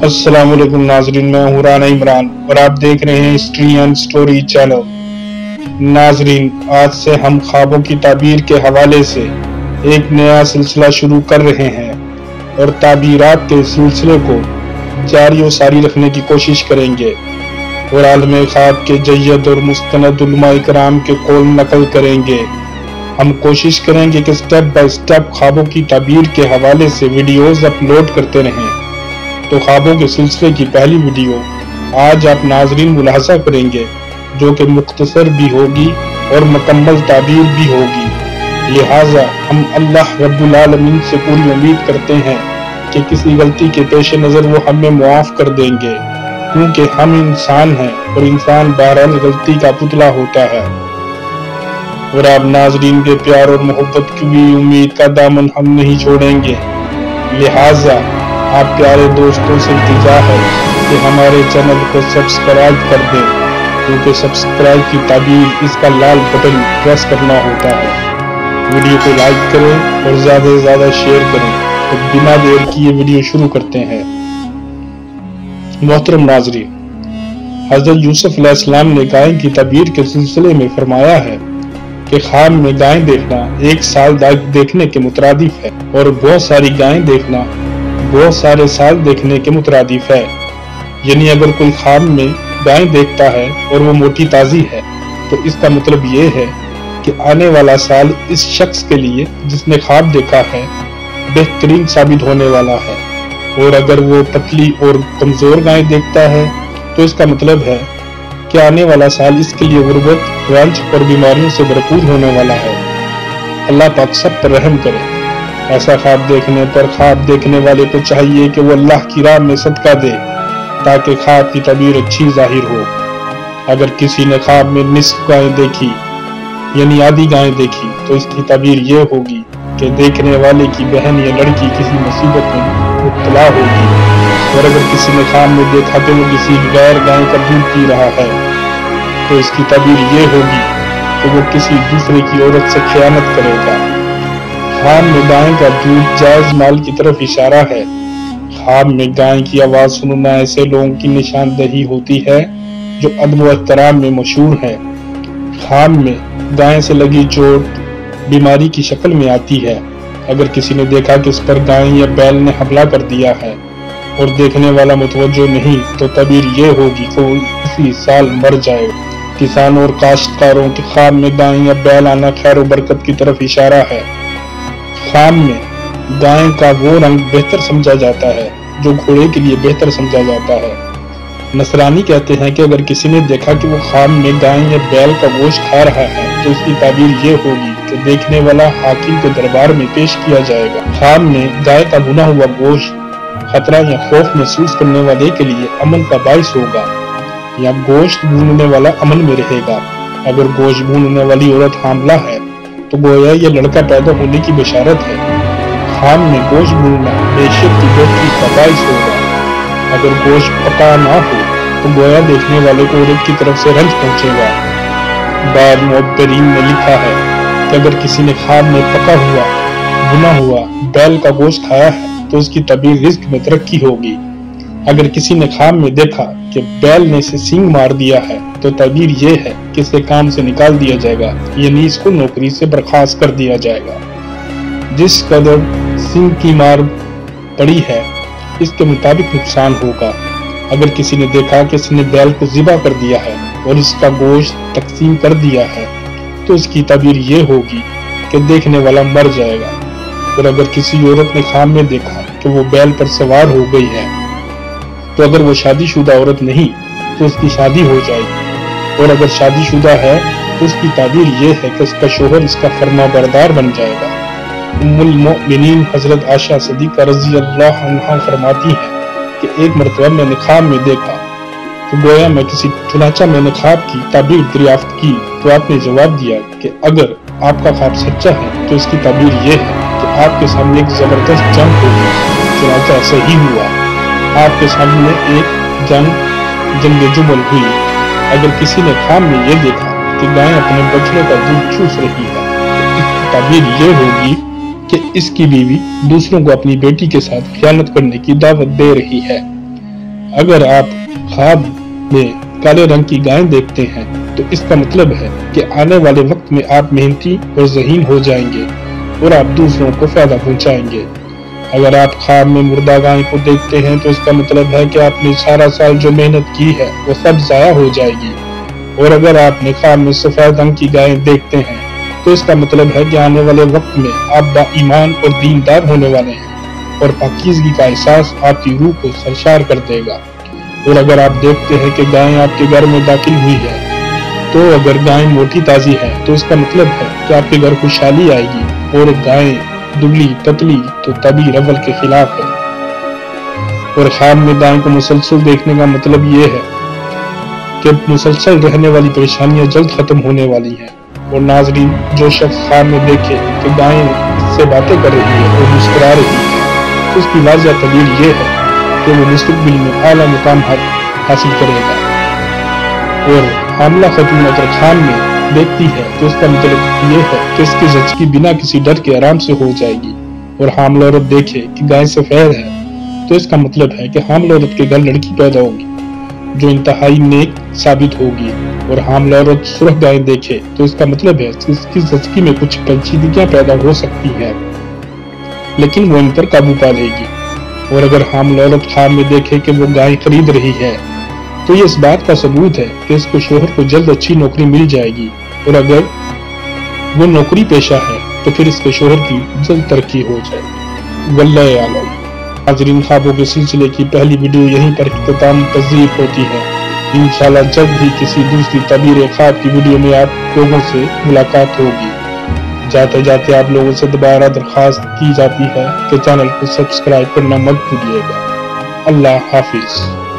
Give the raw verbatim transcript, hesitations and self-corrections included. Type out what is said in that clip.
السلام علیکم ناظرین، میں ہوں رانا عمران اور آپ دیکھ رہے ہیں ہسٹری اینڈ سٹوری چینل۔ ناظرین، آج سے ہم خوابوں کی تعبیر کے حوالے سے ایک نیا سلسلہ شروع کر رہے ہیں اور تعبیرات کے سلسلے کو جاری و ساری رکھنے کی کوشش کریں گے اور عالم خواب کے جید اور مستند علماء کرام کے قول نقل کریں گے۔ ہم کوشش کریں گے کہ سٹیپ بائی سٹیپ خوابوں کی تعبیر کے حوالے سے ویڈیوز اپلوڈ کرتے رہیں۔ تو خوابوں کے سلسلے کی پہلی ویڈیو آج آپ ناظرین ملاحظہ کریں گے، جو کہ مختصر بھی ہوگی اور مکمل تعبیر بھی ہوگی۔ لہٰذا ہم اللہ رب العالمین سے پوری امید کرتے ہیں کہ کسی غلطی کے پیش نظر وہ ہمیں معاف کر دیں گے، کیونکہ ہم انسان ہیں اور انسان بہرحال غلطی کا پتلا ہوتا ہے۔ اور آپ ناظرین کے پیار اور محبت کی بھی امید کا دامن ہم نہیں چھوڑیں گے۔ لہٰذا آپ پیارے دوستوں سے التجا ہے کہ ہمارے چینل کو سبسکرائب کر دیں، کیونکہ سبسکرائب کی تعبیر اس کا لال بٹن پریس کرنا ہوتا ہے۔ ویڈیو کو لائک کریں اور زیادہ سے زیادہ شیئر کریں۔ تو بنا دیر کی یہ ویڈیو شروع کرتے ہیں۔ محترم ناظرین، حضرت یوسف علیہ السلام نے گائے کی تعبیر کے سلسلے میں فرمایا ہے کہ خواب میں گائیں دیکھنا ایک سال دیکھنے کے مترادف ہے، اور بہت ساری گائیں دیکھنا بہت سارے سال دیکھنے کے مترادف ہے۔ یعنی اگر کوئی خواب میں گائیں دیکھتا ہے اور وہ موٹی تازی ہے تو اس کا مطلب یہ ہے کہ آنے والا سال اس شخص کے لیے جس نے خواب دیکھا ہے بہترین ثابت ہونے والا ہے، اور اگر وہ پتلی اور کمزور گائیں دیکھتا ہے تو اس کا مطلب ہے کہ آنے والا سال اس کے لیے غربت، رنج اور بیماریوں سے بھرپور ہونے والا ہے۔ اللہ پاک سب پر رحم کرے۔ ایسا خواب دیکھنے پر خواب دیکھنے والے کو چاہیے کہ وہ اللہ کی راہ میں صدقہ دے تاکہ خواب کی تعبیر اچھی ظاہر ہو۔ اگر کسی نے خواب میں نصف گائیں دیکھی یعنی آدھی گائیں دیکھی تو اس کی تعبیر یہ ہوگی کہ دیکھنے والے کی بہن یا لڑکی کسی مصیبت میں مبتلا ہوگی، اور اگر کسی نے خواب میں دیکھا کہ وہ کسی غیر گائے کا دودھ پی رہا ہے تو اس کی تعبیر یہ ہوگی کہ وہ کسی دوسرے کی عورت سے خیانت کرے گا۔ خواب میں گائے کا دودھ جائز مال کی طرف اشارہ ہے۔ خواب میں گائے کی آواز سننا ایسے لوگوں کی نشاندہی ہوتی ہے جو ادب و احترام میں مشہور ہیں۔ خواب میں گائے سے لگی چوٹ بیماری کی شکل میں آتی ہے۔ اگر کسی نے دیکھا کہ اس پر گائے یا بیل نے حملہ کر دیا ہے اور دیکھنے والا متوجہ نہیں تو تعبیر یہ ہوگی کہ وہ اسی سال مر جائے۔ کسانوں اور کاشتکاروں کے خواب میں گائے یا بیل آنا خیر و برکت کی طرف اشارہ ہے۔ خواب میں گائے کا وہ رنگ بہتر سمجھا جاتا ہے جو گھوڑے کے لیے بہتر سمجھا جاتا ہے۔ نصرانی کہتے ہیں کہ اگر کسی نے دیکھا کہ وہ خواب میں گائے یا بیل کا گوشت کھا رہا ہے تو اس کی تعبیر یہ ہوگی کہ دیکھنے والا حاکم کے دربار میں پیش کیا جائے گا۔ خواب میں گائے کا بھنا ہوا گوشت خطرہ یا خوف محسوس کرنے والے کے لیے امن کا باعث ہوگا، یا گوشت بھوننے والا امن میں رہے گا۔ اگر گوشت بھوننے والی عورت حاملہ ہے تو گویا یہ لڑکا پیدا ہونے کی بشارت ہے۔ خواب میں گوشت بھوننا معیشت کی بہتری کا باعث ہوگا۔ اگر گوشت پکا نہ ہو تو گویا دیکھنے والے کو عورت کی طرف سے رنج پہنچے گا۔ بعض معبرین نے لکھا ہے کہ اگر کسی نے خواب میں پکا ہوا بھنا ہوا بیل کا گوشت کھایا ہے تو اس کی تعبیر رزق میں ترقی ہوگی۔ اگر کسی نے خواب میں دیکھا کہ بیل نے اسے سینگ مار دیا ہے تو تعبیر یہ ہے کہ اسے کام سے نکال دیا جائے گا، یعنی اس کو نوکری سے برخاست کر دیا جائے گا۔ جس قدر سینگ کی مار پڑی ہے اس کے مطابق نقصان ہوگا۔ اگر کسی نے دیکھا کہ اس نے بیل کو ذبح کر دیا ہے اور اس کا گوشت تقسیم کر دیا ہے تو اس کی تعبیر یہ ہوگی کہ دیکھنے والا مر جائے گا۔ اور اگر کسی عورت نے خواب میں دیکھا کہ وہ بیل پر سوار ہو گئی ہے تو اگر وہ شادی شدہ عورت نہیں تو اس کی شادی ہو جائے گی، اور اگر شادی شدہ ہے تو اس کی تعبیر یہ ہے کہ اس کا شوہر اس کا فرما بردار بن جائے گا۔ ام المؤمنین حضرت عائشہ صدیقہ رضی اللہ عنہا فرماتی ہیں کہ ایک مرتبہ میں نے خواب میں دیکھا تو گویا میں کسی چنانچہ میں نے خواب کی تعبیر دریافت کی تو آپ نے جواب دیا کہ اگر آپ کا خواب سچا ہے تو اس کی تعبیر یہ ہے کہ آپ کے سامنے ایک زبردست جنگ ہوگی۔ چنانچہ ایسا ہی ہوا، آپ کے سامنے ایک جنگ جنگ جمل ہوئی۔ اگر کسی نے خواب میں یہ دیکھا کہ گائے اپنے بچڑے کا دودھ چوس رہی ہے تو اس کی تعبیر یہ ہوگی کہ اس کی بیوی دوسروں کو اپنی بیٹی کے ساتھ خیانت کرنے کی دعوت دے رہی ہے۔ اگر آپ خواب میں کالے رنگ کی گائے دیکھتے ہیں تو اس کا مطلب ہے کہ آنے والے وقت میں آپ محنتی اور ذہین ہو جائیں گے اور آپ دوسروں کو فائدہ پہنچائیں گے۔ اگر آپ خواب میں مردہ گائے کو دیکھتے ہیں تو اس کا مطلب ہے کہ آپ نے سارا سال جو محنت کی ہے وہ سب ضائع ہو جائے گی۔ اور اگر آپ نے خواب میں سفید رنگ کی گائے دیکھتے ہیں تو اس کا مطلب ہے کہ آنے والے وقت میں آپ با ایمان اور دیندار ہونے والے ہیں اور پاکیزگی کا احساس آپ کی روح کو سرشار کر دے گا۔ اور اگر آپ دیکھتے ہیں کہ گائے آپ کے گھر میں داخل ہوئی ہے تو اگر گائے موٹی تازی ہے تو اس کا مطلب ہے کہ آپ کے گھر خوشحالی آئے گی، اور گائے دبلی پتلی تو تبھی اول کے خلاف ہے۔ اور خواب میں گائے کو مسلسل دیکھنے کا مطلب یہ ہے کہ مسلسل رہنے والی پریشانیاں جلد ختم ہونے والی ہیں۔ اور ناظرین، جو شخص خواب میں دیکھے کہ گائے اس سے باتیں کر رہی ہے اور مسکرا رہی ہے تو اس کی واضح دلیل یہ ہے کہ وہ مستقبل میں اعلیٰ مقام حاصل کرے گا۔ اور حاملہ خاتون اگر خواب میں دیکھتی ہے تو اس کا مطلب یہ ہے کہ اس کی زچگی بنا کسی ڈر کے آرام سے ہو جائے گی۔ اور حاملہ عورت دیکھے کہ گائے سفید ہے تو اس کا مطلب ہے کہ حاملہ عورت کے گھر لڑکی پیدا ہوگی جو انتہائی نیک ثابت ہوگی۔ اور حاملہ عورت سرخ گائے دیکھے تو اس کا مطلب ہے کہ اس کی زچگی میں کچھ پیچیدگیاں پیدا ہو سکتی ہیں لیکن وہ ان پر قابو پا لے گی۔ اور اگر حاملہ عورت خواب میں دیکھے کہ وہ گائے خرید رہی ہے تو یہ اس بات کا ثبوت ہے کہ اس کو شوہر کو جلد اچھی نوکری مل جائے گی، اور اگر وہ نوکری پیشہ ہے تو پھر اس کے شوہر کی جلد ترقی ہو جائے گی۔ واللہ اعلم۔ ناظرین، خوابوں کے سلسلے کی پہلی ویڈیو یہیں پر اختتام پذیر ہوتی ہے۔ انشاءاللہ جلد ہی کسی دوسری تعبیر خواب کی ویڈیو میں آپ لوگوں سے ملاقات ہوگی۔ جاتے جاتے آپ لوگوں سے دوبارہ درخواست کی جاتی ہے کہ چینل کو سبسکرائب کرنا مت بھولیے گا۔ اللہ حافظ۔